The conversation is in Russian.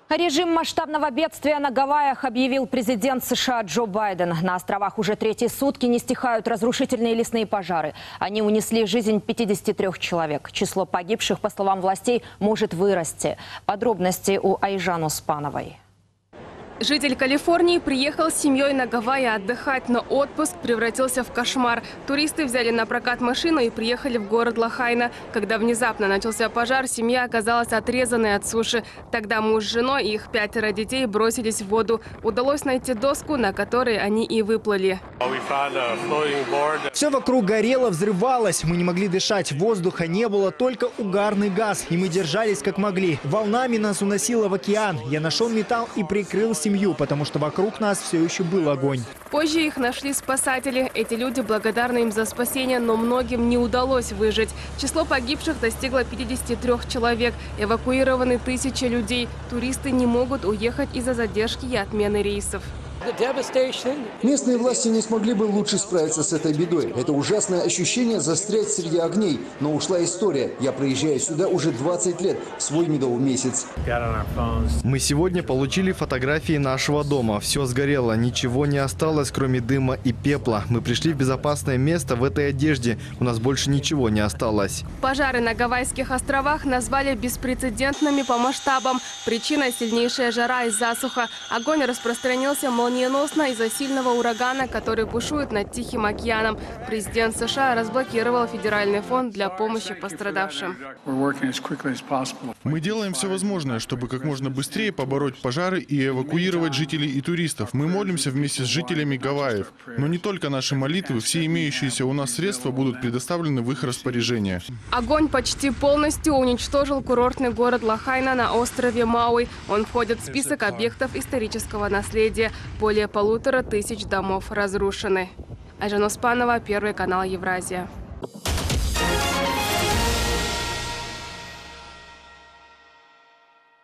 Режим масштабного бедствия на Гавайях объявил президент США Джо Байден. На островах уже третьи сутки не стихают разрушительные лесные пожары. Они унесли жизнь 53 человек. Число погибших, по словам властей, может вырасти. Подробности у Айжан Оспановой. Житель Калифорнии приехал с семьей на Гавайи отдыхать, но отпуск превратился в кошмар. Туристы взяли на прокат машину и приехали в город Лахайна. Когда внезапно начался пожар, семья оказалась отрезанной от суши. Тогда муж с женой и их 5 детей бросились в воду. Удалось найти доску, на которой они и выплыли. Все вокруг горело, взрывалось. Мы не могли дышать, воздуха не было, только угарный газ. И мы держались как могли. Волнами нас уносило в океан. Я нашел металл и прикрыл семью, потому что вокруг нас все еще был огонь. Позже их нашли спасатели. Эти люди благодарны им за спасение, но многим не удалось выжить. Число погибших достигло 53 человек. Эвакуированы тысячи людей. Туристы не могут уехать из-за задержки и отмены рейсов. Местные власти не смогли бы лучше справиться с этой бедой. Это ужасное ощущение застрять среди огней. Но ушла история. Я приезжаю сюда уже 20 лет, в свой медовый месяц. Мы сегодня получили фотографии нашего дома. Все сгорело, ничего не осталось, кроме дыма и пепла. Мы пришли в безопасное место в этой одежде. У нас больше ничего не осталось. Пожары на Гавайских островах назвали беспрецедентными по масштабам. Причиной сильнейшая жара и засуха. Огонь распространился молниеносно из-за сильного урагана, который бушует над Тихим океаном. Президент США разблокировал федеральный фонд для помощи пострадавшим. Мы делаем все возможное, чтобы как можно быстрее побороть пожары и эвакуировать жителей и туристов. Мы молимся вместе с жителями Гавайев. Но не только наши молитвы, все имеющиеся у нас средства будут предоставлены в их распоряжение. Огонь почти полностью уничтожил курортный город Лахайна на острове Мауи. Он входит в список объектов исторического наследия. Более 1500 домов разрушены. Айжан Оспанова, Первый канал Евразия.